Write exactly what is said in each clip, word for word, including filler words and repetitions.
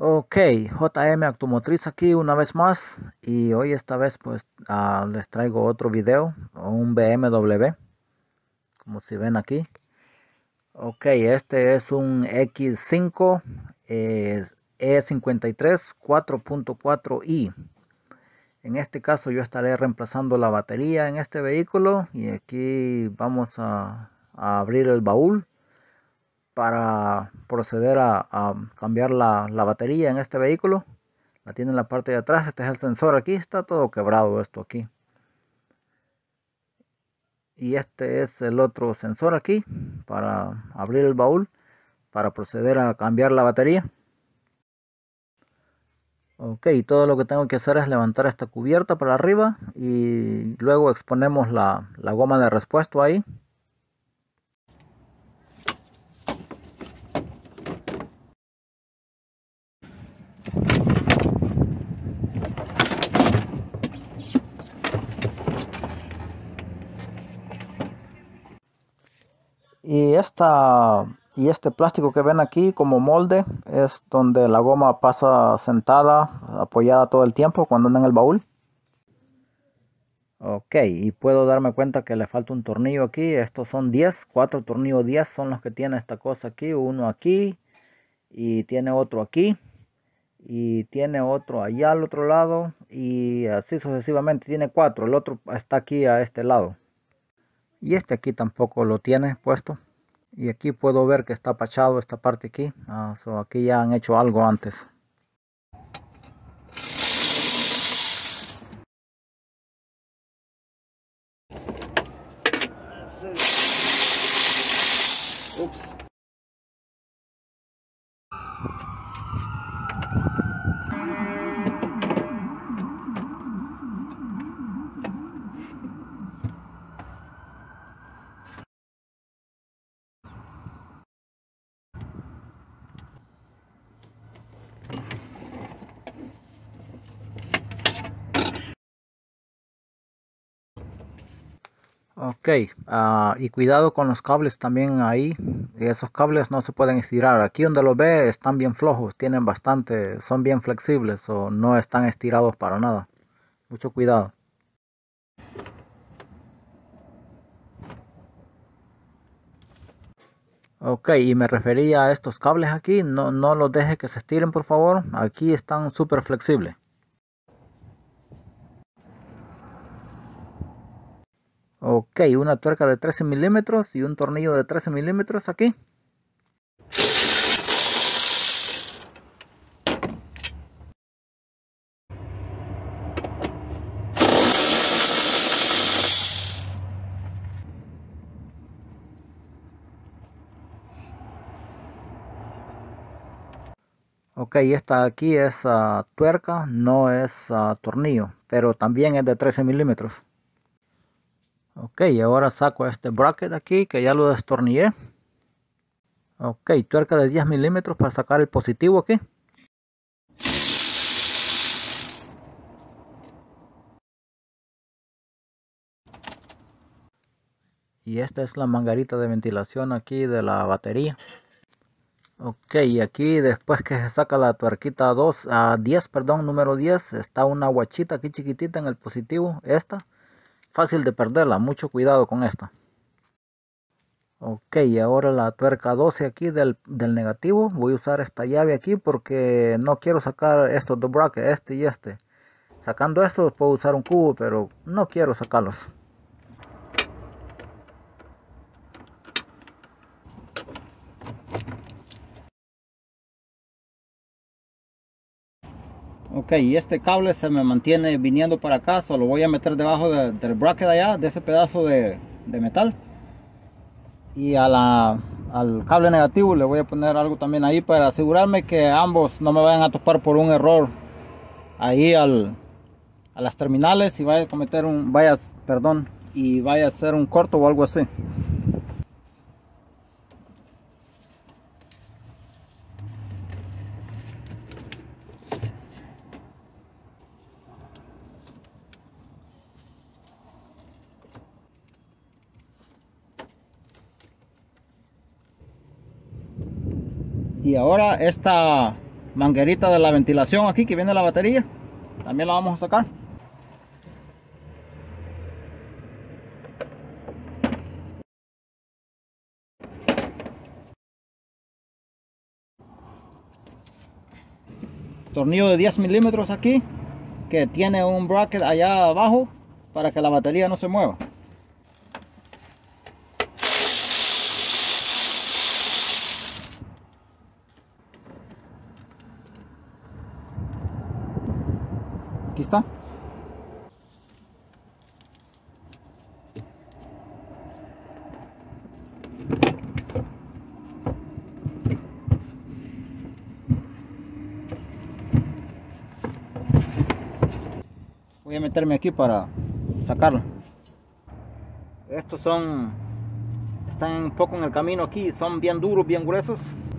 Ok, J M Automotriz aquí una vez más y hoy esta vez pues ah, les traigo otro video, un B M W, como si ven aquí. Ok, este es un X cinco eh, E cincuenta y tres cuatro punto cuatro i. En este caso yo estaré reemplazando la batería en este vehículo y aquí vamos a, a abrir el baúl para proceder a, a cambiar la, la batería en este vehículo. La tiene en la parte de atrás. Este es el sensor aquí. Está todo quebrado esto aquí. Y este es el otro sensor aquí para abrir el baúl, para proceder a cambiar la batería. Ok, todo lo que tengo que hacer es levantar esta cubierta para arriba y luego exponemos la, la goma de repuesto ahí. Y esta y este plástico que ven aquí como molde es donde la goma pasa sentada, apoyada todo el tiempo cuando anda en el baúl. Ok, y puedo darme cuenta que le falta un tornillo aquí. Estos son diez, cuatro tornillos diez son los que tiene esta cosa aquí. Uno aquí y tiene otro aquí y tiene otro allá al otro lado y así sucesivamente. Tiene cuatro, el otro está aquí a este lado y este aquí tampoco lo tiene puesto. Y aquí puedo ver que está pachado esta parte aquí. Ah, so aquí ya han hecho algo antes. Ups. Ok, uh, y cuidado con los cables también ahí. Esos cables no se pueden estirar. Aquí donde los ve están bien flojos, tienen bastante, son bien flexibles o no están estirados para nada. Mucho cuidado. Ok, y me refería a estos cables aquí. No, no los deje que se estiren, por favor. Aquí están súper flexibles. Ok, una tuerca de trece milímetros y un tornillo de trece milímetros aquí. Ok, esta aquí es uh, tuerca, no es uh, tornillo, pero también es de trece milímetros. Ok, ahora saco este bracket aquí que ya lo destornillé. Ok, tuerca de diez milímetros para sacar el positivo aquí. Y esta es la manguerita de ventilación aquí de la batería. Ok, y aquí después que se saca la tuerquita dos a diez, perdón, número diez, está una guachita aquí chiquitita en el positivo. Esta, fácil de perderla, mucho cuidado con esta. Ok, y ahora la tuerca doce aquí del, del negativo. Voy a usar esta llave aquí porque no quiero sacar estos dos brackets, este y este. Sacando estos puedo usar un cubo, pero no quiero sacarlos. Ok, y este cable se me mantiene viniendo para acá. Solo voy a meter debajo de, del bracket allá, de ese pedazo de, de metal. Y a la, al cable negativo le voy a poner algo también ahí para asegurarme que ambos no me vayan a topar por un error ahí al, a las terminales y vaya a cometer un, vaya, perdón, y vaya a hacer un corto o algo así. Y ahora esta manguerita de la ventilación aquí que viene la batería. También la vamos a sacar. Tornillo de diez milímetros aquí, que tiene un bracket allá abajo para que la batería no se mueva. Aquí está. Voy a meterme aquí para sacarlo. Estos son, están un poco en el camino aquí, son bien duros, bien gruesos.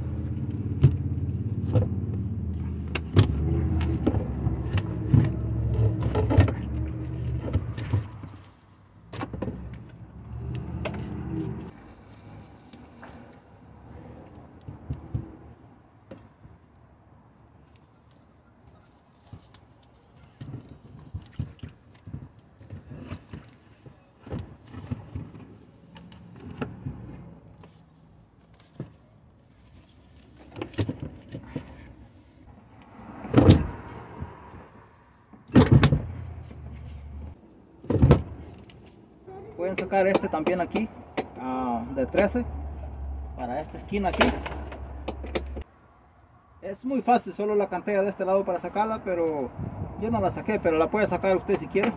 Pueden sacar este también aquí, uh, de trece, para esta esquina aquí. Es muy fácil, solo la cantera de este lado para sacarla, pero yo no la saqué, pero la puede sacar usted si quiere.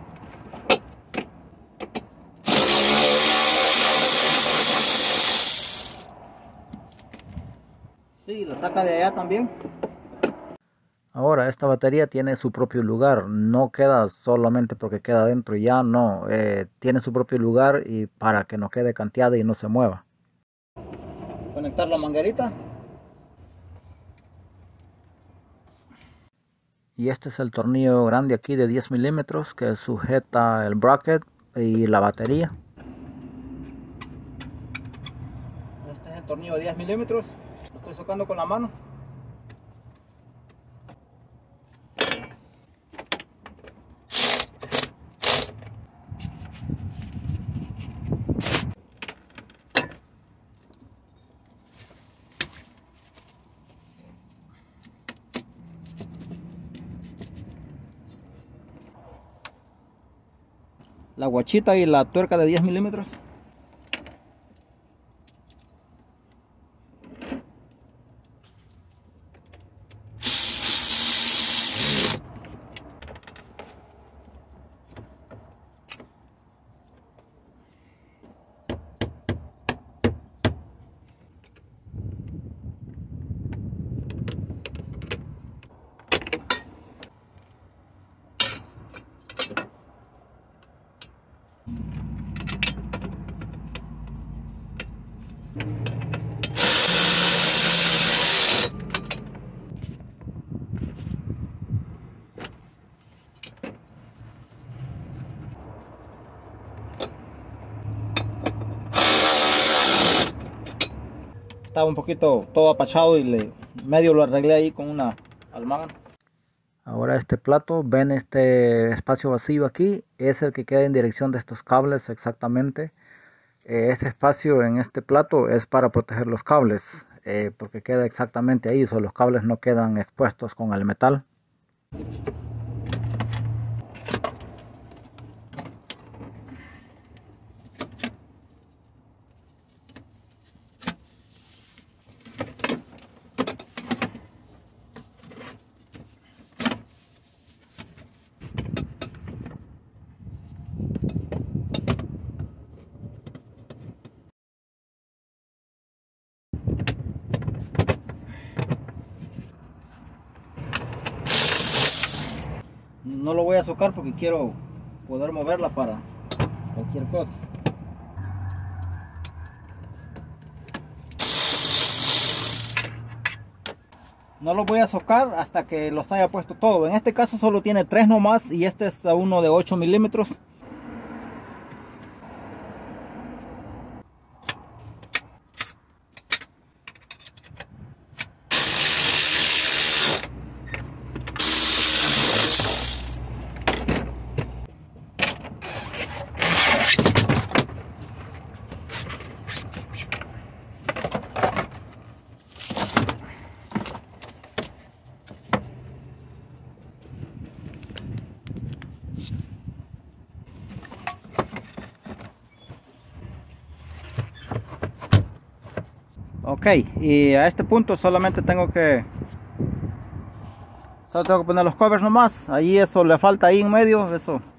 Sí, la saca de allá también. Ahora esta batería tiene su propio lugar, no queda solamente porque queda dentro y ya, no, eh, tiene su propio lugar y para que no quede canteada y no se mueva. Conectar la manguerita. Y este es el tornillo grande aquí de diez milímetros que sujeta el bracket y la batería. Este es el tornillo de diez milímetros, lo estoy sacando con la mano. La guachita y la tuerca de diez milímetros. Estaba un poquito todo apachado y le medio lo arreglé ahí con una almagán. Ahora este plato, ven este espacio vacío aquí, es el que queda en dirección de estos cables exactamente. Eh, este espacio en este plato es para proteger los cables, eh, porque queda exactamente ahí, so los cables no quedan expuestos con el metal. No lo voy a socar porque quiero poder moverla para cualquier cosa. No lo voy a socar hasta que los haya puesto todo. En este caso solo tiene tres nomás y este es uno de ocho milímetros. Ok, y a este punto solamente tengo que solo tengo que poner los covers nomás. Ahí eso le falta ahí en medio, eso